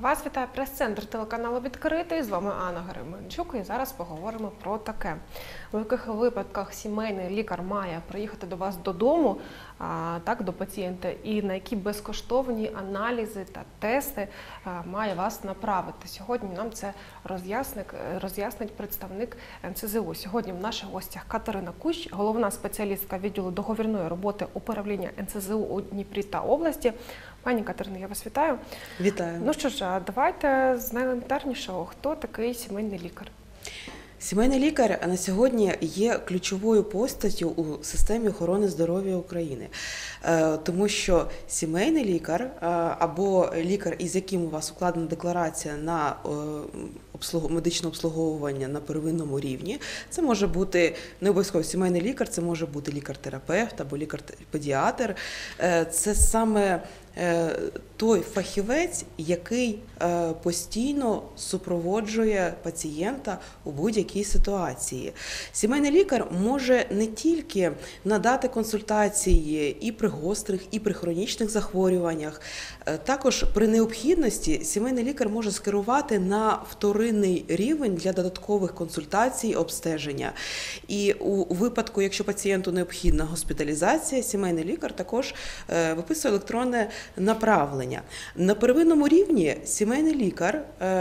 Вас вітає прес-центр телеканалу «Відкритий». З вами Анна Геременчук. І зараз поговоримо про таке. У яких випадках сімейний лікар має приїхати до вас додому, до пацієнта, і на які безкоштовні аналізи та тести має вас направити. Сьогодні нам це роз'яснить представник НСЗУ. Сьогодні в наших гостях Катерина Кущ, головна спеціалістка відділу договірної роботи управління НСЗУ у Дніпрі та області. Пані Катерино, я вас вітаю. Вітаю. Ну що ж, давайте з найелементарнішого. Хто такий сімейний лікар? Сімейний лікар на сьогодні є ключовою постаттю у системі охорони здоров'я України, тому що сімейний лікар або лікар, із яким у вас укладена декларація на медичне обслуговування на первинному рівні, це може бути не обов'язково сімейний лікар, це може бути лікар-терапевт або лікар-педіатр. Це саме той фахівець, який постійно супроводжує пацієнта у будь-якій ситуації. Сімейний лікар може не тільки надати консультації і при гострих, і при хронічних захворюваннях. Також при необхідності сімейний лікар може скерувати на вторинний рівень для додаткових консультацій, обстеження. І у випадку, якщо пацієнту необхідна госпіталізація, сімейний лікар також виписує електронне направлення. На первинному рівні сімейний лікар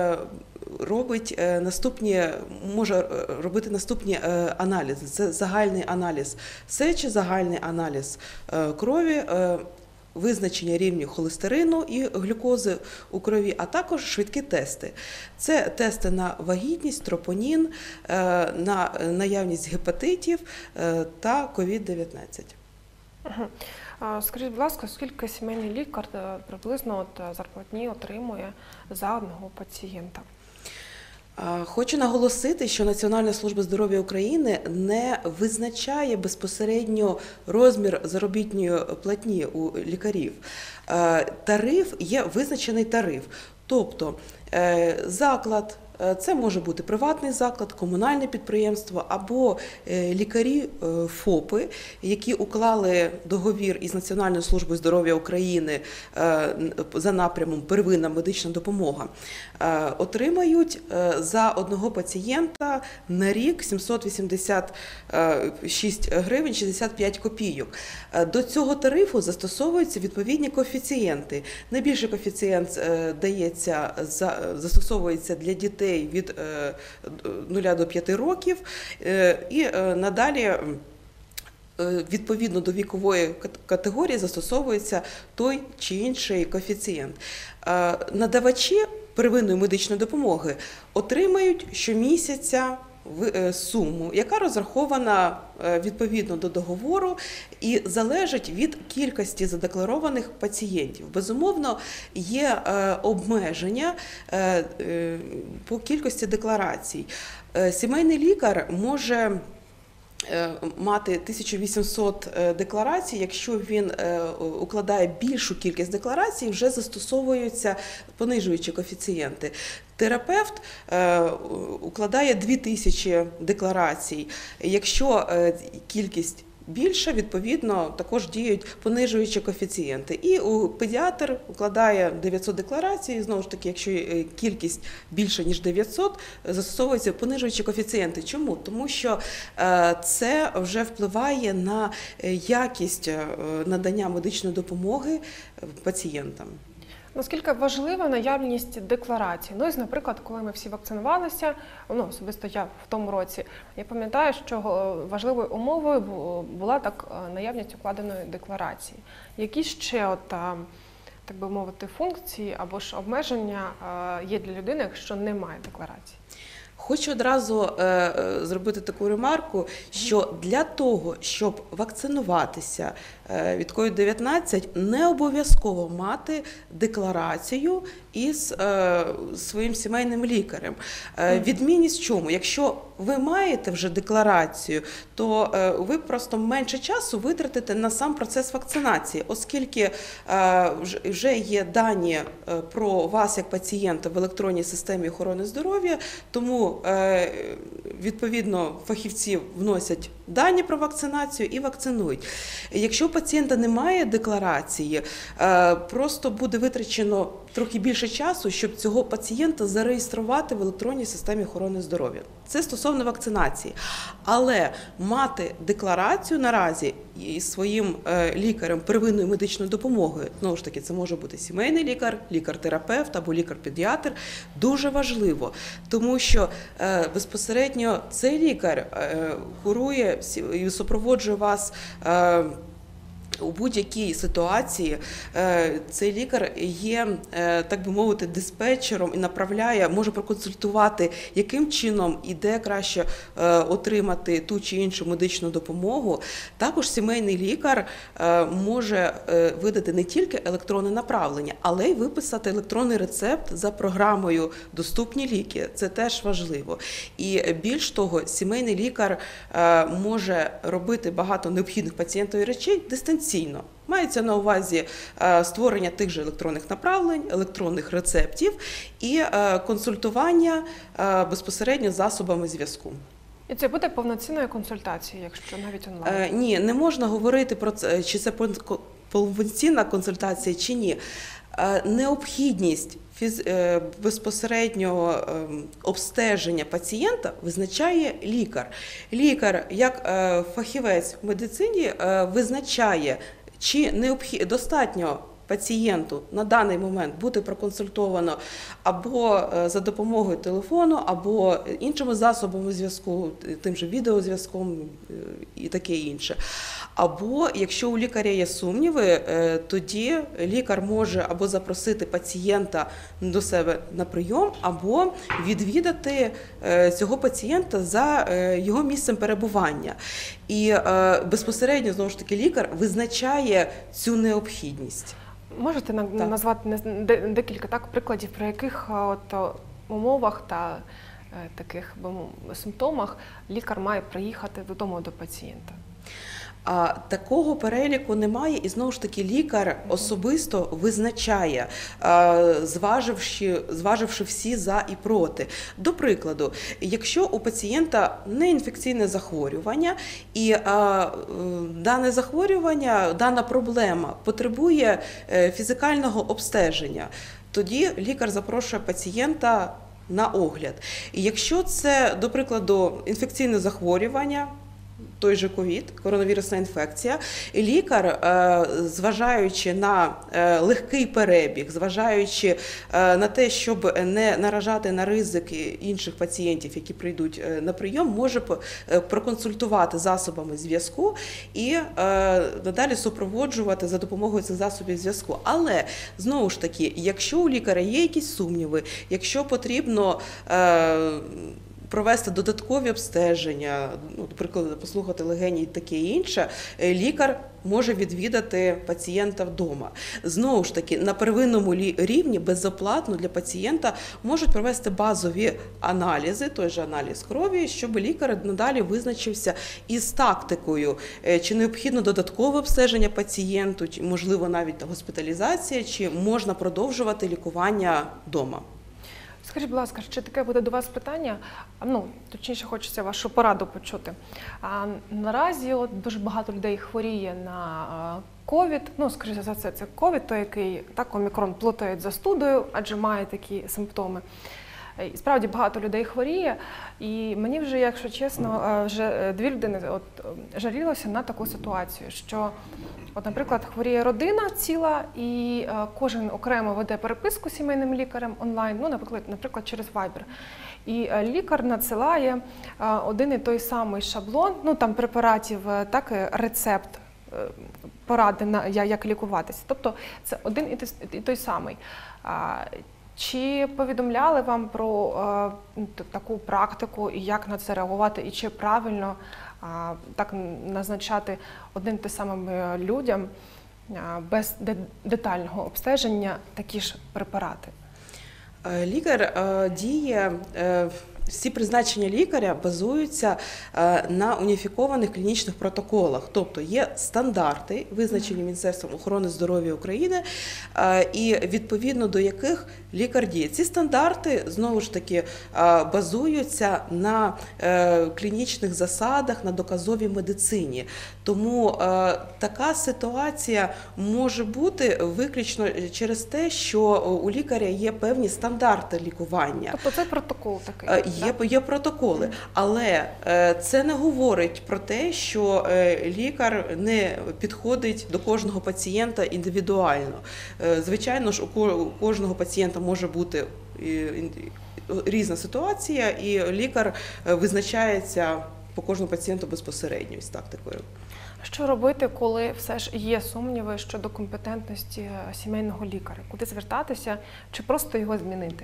може робити наступні аналізи. Це загальний аналіз сечі, загальний аналіз крові, визначення рівнів холестерину і глюкози у крові, а також швидкі тести. Це тести на вагітність, тропонін, на наявність гепатитів та COVID-19. Скажіть, будь ласка, скільки сімейний лікар приблизно зарплатні отримує за одного пацієнта? Хочу наголосити, що Національна служба здоров'я України не визначає безпосередньо розмір заробітної платні у лікарів. Тариф є визначений тариф, тобто заклад, це може бути приватний заклад, комунальне підприємство або лікарі ФОПи, які уклали договір із Національною службою здоров'я України за напрямом первинна медична допомога, отримають за одного пацієнта на рік 786 гривень 65 копійок. До цього тарифу застосовуються відповідні коефіцієнти. Найбільший коефіцієнт застосовується для дітей від 0 до 5 років і надалі відповідно до вікової категорії застосовується той чи інший коефіцієнт. Надавачі первинної медичної допомоги отримають щомісяця суму, яка розрахована відповідно до договору і залежить від кількості задекларованих пацієнтів. Безумовно, є обмеження по кількості декларацій. Сімейний лікар може мати 1800 декларацій, якщо він укладає більшу кількість декларацій, вже застосовуються понижуючі коефіцієнти. Терапевт укладає 2000 декларацій. Якщо кількість більше, відповідно, також діють понижуючі коефіцієнти. І педіатр укладає 900 декларацій, знову ж таки, якщо кількість більше, ніж 900, застосовуються понижуючі коефіцієнти. Чому? Тому що це вже впливає на якість надання медичної допомоги пацієнтам. Наскільки важлива наявність декларацій? Ну, наприклад, коли ми всі вакцинувалися, особисто я в тому році, я пам'ятаю, що важливою умовою була наявність укладеної декларації. Які ще, так би мовити, функції або ж обмеження є для людини, якщо немає декларації? Хочу одразу зробити таку ремарку, що для того, щоб вакцинуватися від COVID-19, не обов'язково мати декларацію із своїм сімейним лікарем. Відмінність в чому? Якщо ви маєте вже декларацію, то ви просто менше часу витратите на сам процес вакцинації, оскільки вже є дані про вас як пацієнта в електронній системі охорони здоров'я, тому відповідно фахівці вносять дані про вакцинацію і вакцинують. Якщо у пацієнта немає декларації, просто буде витрачено трохи більше більше часу, щоб цього пацієнта зареєструвати в електронній системі охорони здоров'я. Це стосовно вакцинації. Але мати декларацію наразі із своїм лікарем первинної медичної допомоги, знову ж таки, це може бути сімейний лікар, лікар-терапевт або лікар-педіатр, дуже важливо, тому що безпосередньо цей лікар курує і супроводжує вас у будь-якій ситуації. Цей лікар є, так би мовити, диспетчером і направляє, може проконсультувати, яким чином і де краще отримати ту чи іншу медичну допомогу. Також сімейний лікар може видати не тільки електронне направлення, але й виписати електронний рецепт за програмою «Доступні ліки». Це теж важливо. І більш того, сімейний лікар може робити багато необхідних пацієнтові речей дистанційно. Мається на увазі створення тих же електронних направлень, електронних рецептів і консультування безпосередньо засобами зв'язку. І це буде повноцінною консультацією, якщо навіть онлайн? Ні, не можна говорити про це, чи це повноцінна консультація, чи ні. Необхідність безпосереднього обстеження пацієнта визначає лікар. Лікар, як фахівець в медицині, визначає, чи достатньо пацієнту на даний момент бути проконсультовано або за допомогою телефону, або іншими засобами зв'язку, тим же відеозв'язком і таке інше. Або, якщо у лікаря є сумніви, тоді лікар може або запросити пацієнта до себе на прийом, або відвідати цього пацієнта за його місцем перебування. І безпосередньо, знову ж таки, лікар визначає цю необхідність. Можете назвати декілька прикладів, при яких умовах та таких симптомах лікар має приїхати додому до пацієнта? Такого переліку немає, і знову ж таки лікар особисто визначає, зваживши всі за і проти. До прикладу, якщо у пацієнта неінфекційне захворювання, і дане захворювання, дана проблема потребує фізикального обстеження, тоді лікар запрошує пацієнта на огляд. І якщо це, до прикладу, інфекційне захворювання, той же ковід, коронавірусна інфекція, лікар, зважаючи на легкий перебіг, зважаючи на те, щоб не наражати на ризик інших пацієнтів, які прийдуть на прийом, може проконсультувати засобами зв'язку і надалі супроводжувати за допомогою цих засобів зв'язку. Але, знову ж таки, якщо у лікаря є якісь сумніви, якщо потрібно провести додаткові обстеження, наприклад, послухати легені і таке інше, лікар може відвідати пацієнта вдома. Знову ж таки, на первинному рівні безоплатно для пацієнта можуть провести базові аналізи, той же аналіз крові, щоб лікар надалі визначився із тактикою, чи необхідно додаткове обстеження пацієнту, чи, можливо, навіть госпіталізація, чи можна продовжувати лікування вдома. Скажіть, будь ласка, ще таке буде до вас питання, точніше хочеться вашу пораду почути. Наразі дуже багато людей хворіє на ковід, скоріше за все, це ковід, той, який омікрон плутають за студою, адже має такі симптоми. І справді багато людей хворіє, і мені вже, якщо чесно, вже 2 людини жалілося на таку ситуацію, що, наприклад, хворіє родина ціла, і кожен окремо веде переписку з сімейним лікарем онлайн, наприклад, через Viber. І лікар надсилає один і той самий шаблон, там препаратів, рецепт, поради, як лікуватися. Тобто це один і той самий. Чи повідомляли вам про таку практику і як на це реагувати, і чи правильно так назначати одним тим самим людям без детального обстеження такі ж препарати? Лікар діє всі призначення лікаря базуються на уніфікованих клінічних протоколах. Тобто є стандарти, визначені Міністерством охорони здоров'я України, і відповідно до яких лікар діє. Ці стандарти, знову ж таки, базуються на клінічних засадах, на доказовій медицині. Тому така ситуація може бути виключно через те, що у лікаря є певні стандарти лікування. Тобто це протокол такий? Є протоколи, але це не говорить про те, що лікар не підходить до кожного пацієнта індивідуально. Звичайно ж, у кожного пацієнта може бути різна ситуація, і лікар визначається по кожному пацієнту безпосередньо із тактикою. Що робити, коли все ж є сумніви щодо компетентності сімейного лікаря? Куди звертатися, чи просто його змінити?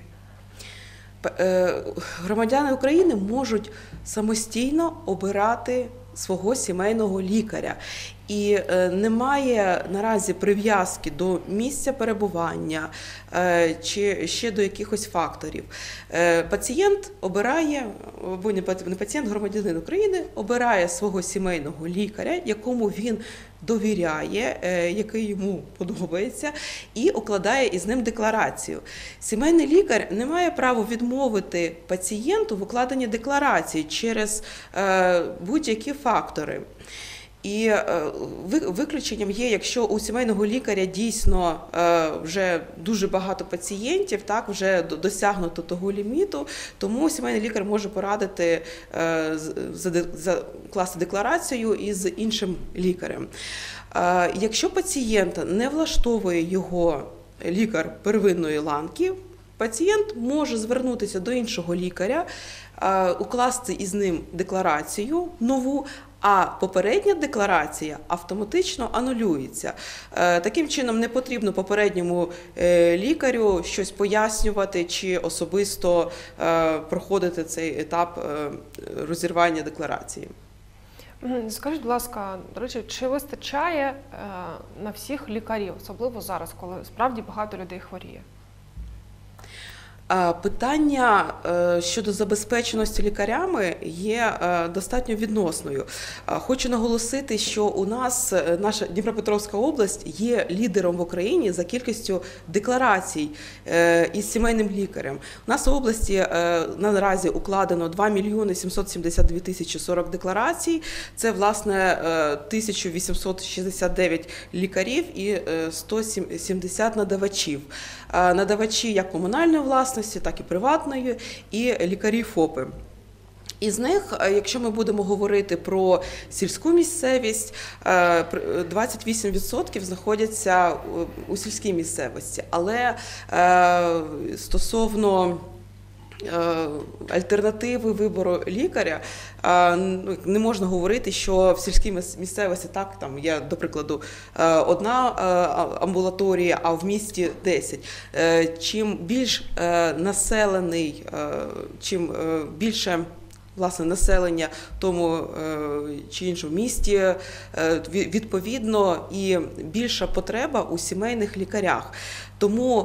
Громадяни України можуть самостійно обирати свого сімейного лікаря. І немає наразі прив'язки до місця перебування чи ще до якихось факторів. Пацієнт обирає, або не пацієнт, громадянин України обирає свого сімейного лікаря, якому він довіряє, який йому подобається, і укладає із ним декларацію. Сімейний лікар не має права відмовити пацієнту в укладенні декларації через будь-які фактори. І виключенням є, якщо у сімейного лікаря дійсно вже дуже багато пацієнтів, так, вже досягнуто того ліміту, тому сімейний лікар може порадити закласти декларацію із іншим лікарем. Якщо пацієнта не влаштовує його лікар первинної ланки, пацієнт може звернутися до іншого лікаря, укласти із ним декларацію нову, а попередня декларація автоматично анулюється. Таким чином, не потрібно попередньому лікарю щось пояснювати чи особисто проходити цей етап розірвання декларації. Скажіть, будь ласка, до речі, чи вистачає на всіх лікарів, особливо зараз, коли справді багато людей хворіє? Питання щодо забезпеченості лікарями є достатньо відносною. Хочу наголосити, що у нас наша Дніпропетровська область є лідером в Україні за кількістю декларацій із сімейним лікарем. У нас в області наразі укладено 2 мільйони 772 тисячі 40 декларацій. Це, власне, 1869 лікарів і 170 надавачів. Надавачі як комунальної власності, так і приватної, і лікарі ФОПи. Із них, якщо ми будемо говорити про сільську місцевість, 28% знаходяться у сільській місцевості. Але стосовно альтернативи вибору лікаря, не можна говорити, що в сільській місцевості так, там є, до прикладу, одна амбулаторія, а в місті 10. Чим більш населений, чим більше власне населення в тому чи іншому місті, відповідно і більша потреба у сімейних лікарях. Тому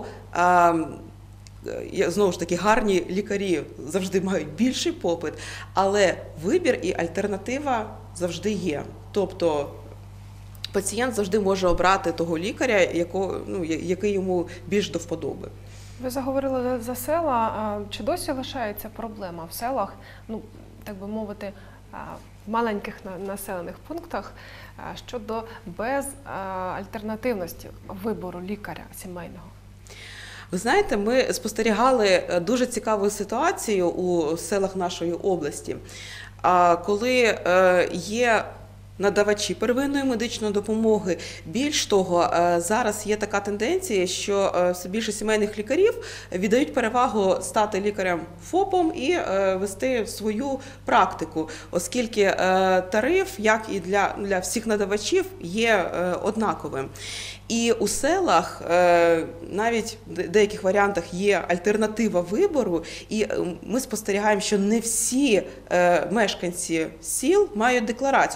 знову ж таки, гарні лікарі завжди мають більший попит, але вибір і альтернатива завжди є. Тобто пацієнт завжди може обрати того лікаря, який йому більш до вподоби. Ви заговорили за села. Чи досі лишається проблема в селах, так би мовити, в маленьких населених пунктах щодо безальтернативності вибору лікаря сімейного? Ви знаєте, ми спостерігали дуже цікаву ситуацію у селах нашої області, коли є надавачі первинної медичної допомоги. Більш того, зараз є така тенденція, що все більше сімейних лікарів віддають перевагу стати лікарем ФОПом і вести свою практику, оскільки тариф, як і для всіх надавачів, є однаковим. І у селах навіть в деяких варіантах є альтернатива вибору, і ми спостерігаємо, що не всі мешканці сіл мають декларацію. Тобто у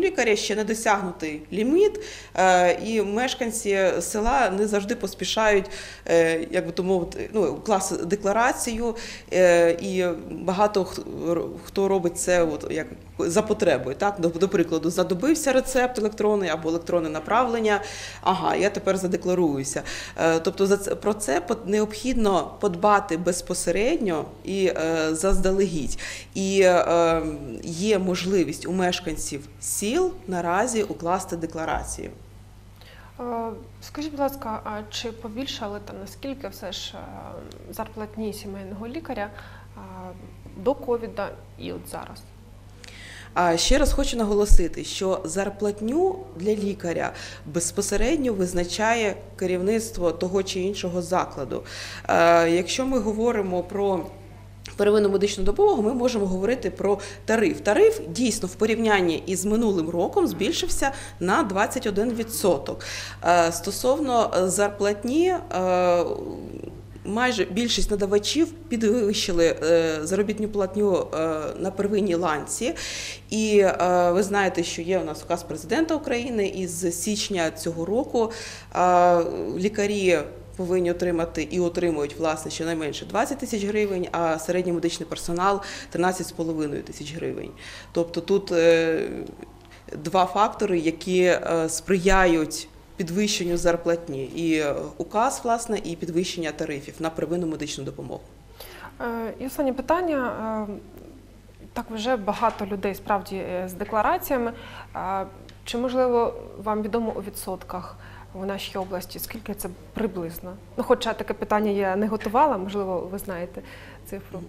лікаря ще не досягнутий ліміт, і мешканці села не завжди поспішають, як би то мовити, класти декларацію, і багато хто робить це як за потребою. Так? До прикладу, задобився рецепт електронний або електронне направлення, ага, я тепер задекларуюся. Тобто про це необхідно подбати безпосередньо і заздалегідь. І є можливість у мешканців сіл наразі укласти декларацію. Скажіть, будь ласка, а чи побільшали наскільки все ж зарплатні сімейного лікаря до ковіда і от зараз? Ще раз хочу наголосити, що зарплатню для лікаря безпосередньо визначає керівництво того чи іншого закладу. Якщо ми говоримо про первинну медичну допомогу, ми можемо говорити про тариф. Тариф дійсно в порівнянні із минулим роком збільшився на 21%. Стосовно зарплатні, майже більшість надавачів підвищили заробітну платню на первинній ланці. І ви знаєте, що є у нас указ президента України, і з січня цього року лікарі повинні отримати і отримують, власне, щонайменше 20 тисяч гривень, а середній медичний персонал – 13,5 тисяч гривень. Тобто тут два фактори, які сприяють підвищенню зарплатні. І указ, власне, і підвищення тарифів на первинну медичну допомогу. І останнє питання. Так, вже багато людей справді з деклараціями. Чи, можливо, вам відомо у відсотках в нашій області, скільки це приблизно? Хоча таке питання я не готувала, можливо, ви знаєте цифру.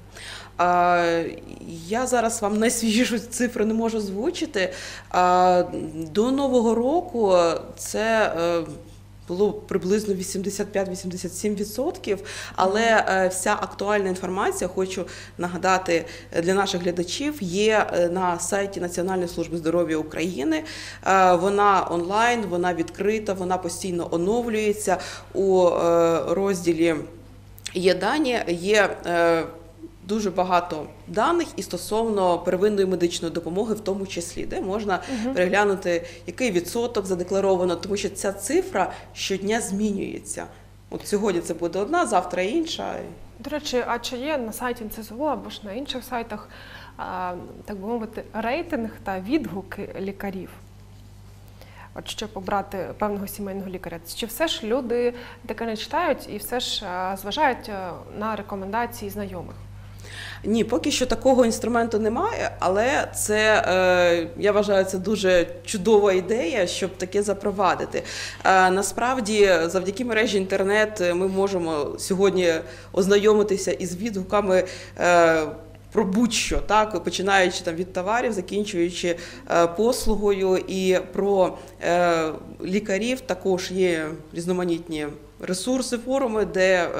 Я зараз вам найсвіжішу цифру не можу озвучити. До Нового року це було приблизно 85-87%, але вся актуальна інформація, хочу нагадати для наших глядачів, є на сайті Національної служби здоров'я України. Вона онлайн, вона відкрита, вона постійно оновлюється. У розділі «Є дані», є дуже багато даних і стосовно первинної медичної допомоги в тому числі, де можна переглянути, який відсоток задекларовано, тому що ця цифра щодня змінюється. От сьогодні це буде одна, завтра інша. До речі, а чи є на сайті НСЗУ або ж на інших сайтах, так би мовити, рейтинг та відгуки лікарів? От щоб обрати певного сімейного лікаря. Чи все ж люди таке не читають і все ж зважають на рекомендації знайомих? Ні, поки що такого інструменту немає, але це, я вважаю, це дуже чудова ідея, щоб таке запровадити. Насправді, завдяки мережі інтернет ми можемо сьогодні ознайомитися із відгуками про будь-що, так, починаючи від товарів, закінчуючи послугою, і про лікарів також є різноманітні ресурси, форуми, де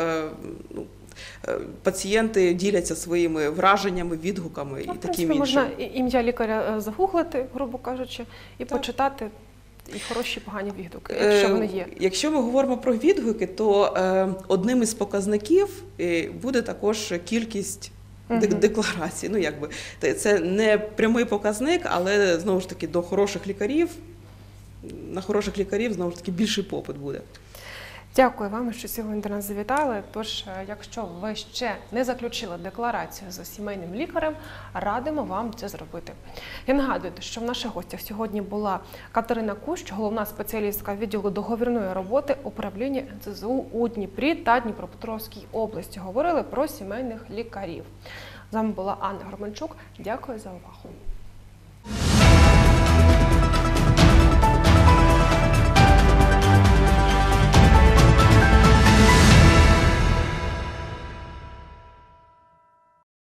пацієнти діляться своїми враженнями, відгуками і таким іншим. Можна ім'я лікаря загуглити, грубо кажучи, і почитати і хороші, погані відгуки, якщо вони є. Якщо ми говоримо про відгуки, то одним із показників буде також кількість декларацій. Це не прямий показник, але, знову ж таки, на хороших лікарів, знову ж таки, більший попит буде. Дякую вам, що сьогодні до нас завітали. Тож, якщо ви ще не заключили декларацію за сімейним лікарем, радимо вам це зробити. Я нагадую, що в наших гостях сьогодні була Катерина Кущ, головна спеціалістка відділу договірної роботи управління НСЗУ у Дніпрі та Дніпропетровській області. Говорили про сімейних лікарів. З вами була Анна Громанчук. Дякую за увагу.